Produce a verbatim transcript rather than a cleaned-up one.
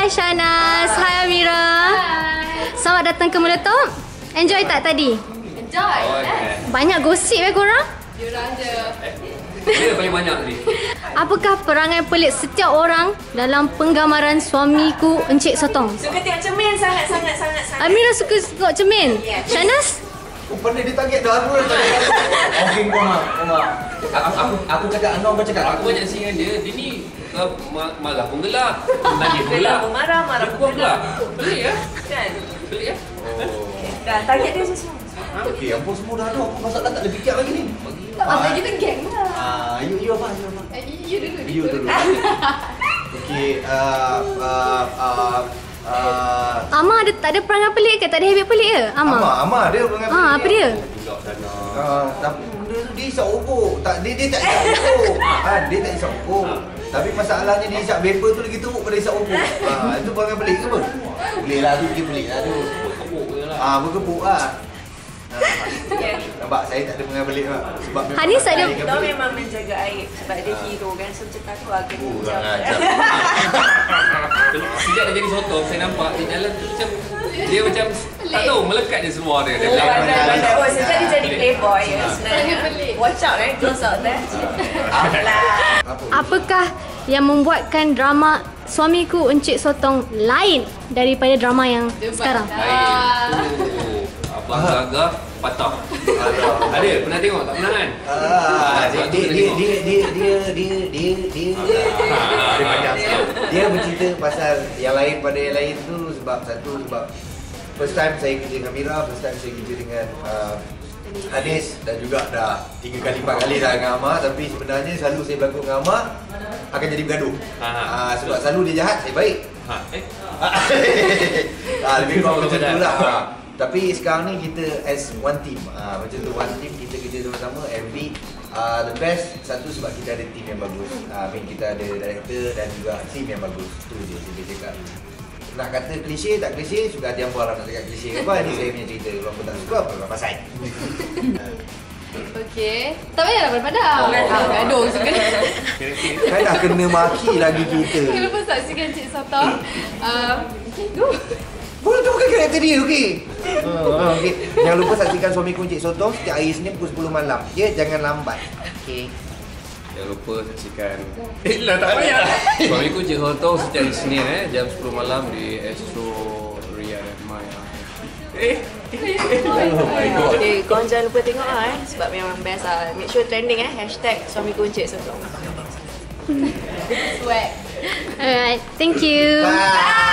Hai Shanas, hai Amira. Hai. Selamat datang ke Meletup. Enjoy tak tadi? Enjoy. Banyak gosip eh korang? Diorang je. Dia paling banyak ni. Apakah perangai pelik setiap orang dalam penggambaran suamiku Encik Sotong? Suka tengok cermin sangat sangat sangat sangat. Amira suka tengok cermin. Yeah. Shanas? Oh, pandai dia target dah. Aku dah target. Okey, kau mak. Kau mak. Aku, aku, aku cakap, Anwar kau cakap. Aku banyak singan dia. Dia ni uh, ma marah pun gelak. Nangis pun Gelap gelak. pun marah, marah Dia pun pun gelak. Pelik ya? Kan? Pelik ya? Oh. Dah target dia semua. Okey, apa semua dah ada. Apa masalah tak ada fikir lagi ni? Apa kita geng lah. Ah, you you apa? You apa? Eh, you dulu. You dulu. Okey, uh, uh, uh, uh, Ama ada tak ada perangai pelik ke? Tak ada habit pelik ke? Ama. Ama, Ama dia dengan Ah, apa dia? Budak sana. Ah, tapi dia, dia isap ukur. Tak, dia, dia tak isap ukur. Ah, dia tak isap ukur. Tapi masalahnya dia isap vapor tu lagi teruk pada isap ukur. Ah, itu perangai pelik ke apa? Boleh lah tu, dia pelik lah tu. Berkepuk je lah. Ah, berkepuk lah. Ah, Yeah. nampak saya tak ada perangai pelik lah. Sebab memang Hanis ada- saya Kita pelik. memang menjaga air sebab dia hero kan. So macam tu akan Oh, jauh. jangan ajar. Sejak dia jadi sotong, saya nampak dia jalan tu macam dia macam tak tahu melekat je seluar dia. Dia Oh, jalan- pandai, jalan- pandai. Oh, sejak dia jadi playboy ya Pelik. sebenarnya. Watch out eh, girls out there. Lah. Apa? Apakah yang membuatkan drama suamiku Encik Sotong lain daripada drama yang sekarang? Lain. Tu Abang Gagah patah. Ada pernah tengok tak pernah kan? Ah, dia sebab tu dia kena dia tengok. dia dia dia dia dia dia dia macam dia bercerita pasal yang lain pada yang lain tu sebab satu sebab first time saya kerja dengan Mira, first time saya kerja dengan uh, Hanis dan juga dah tiga kali empat kali dah dengan Amar, tapi sebenarnya selalu saya berlakon dengan Amar akan jadi bergaduh. Ha, ha. Ah, sebab selalu dia jahat, saya baik. Ha, eh. Ah, lebih kurang macam tu lah. Ah, tapi sekarang ni kita as one team. Ah, macam tu one team kita kerja sama-sama. M V uh, the best satu sebab kita ada team yang bagus. Ah, uh, kita ada director dan juga team yang bagus. Tu je saya cakap. Nak kata klise tak klise, suka hati hampa lah nak cakap klise. Apa ni saya punya cerita. Kalau pun tak suka apa apa pasal. Okey. Tak payahlah padam-padam. Ah, gaduh sebenarnya. Kan dah kena maki lagi kita. Jangan lupa saksikan Cik Sotong. Um, go. Boleh tu bukan karakter dia, okey. Ha, okey. Jangan lupa saksikan Suamiku Encik Sotong setiap hari Isnin pukul sepuluh malam. Ya, jangan lambat. Okey. Jangan lupa saksikan. Eh lah tak payah. Suamiku Encik Sotong setiap hari Senin eh jam sepuluh malam di Astro Ria dan Maya. Eh. Oh my god. Okay, korang jangan lupa tengok lah eh sebab memang best lah. Make sure trending eh hashtag suamiku Encik Sotong. Swag. Alright, thank you. Bye.